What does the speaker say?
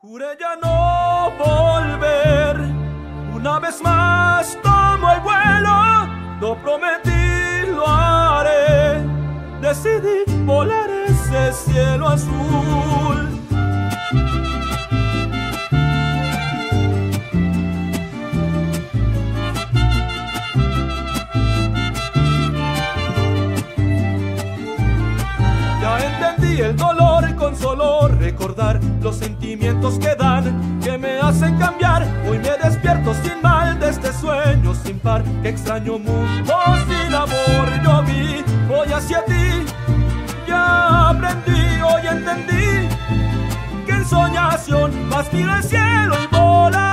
Juré ya no volver, una vez más tomo el vuelo, lo prometí, lo haré, decidí volar ese cielo azul. Ya entendí el dolor con solo recordar los sentimientos que dan, que me hacen cambiar. Hoy me despierto sin mal de este sueño sin par. Qué extraño mundo sin amor yo vi. Voy hacia ti, ya aprendí, hoy entendí que en soñación vas miro al cielo y volar.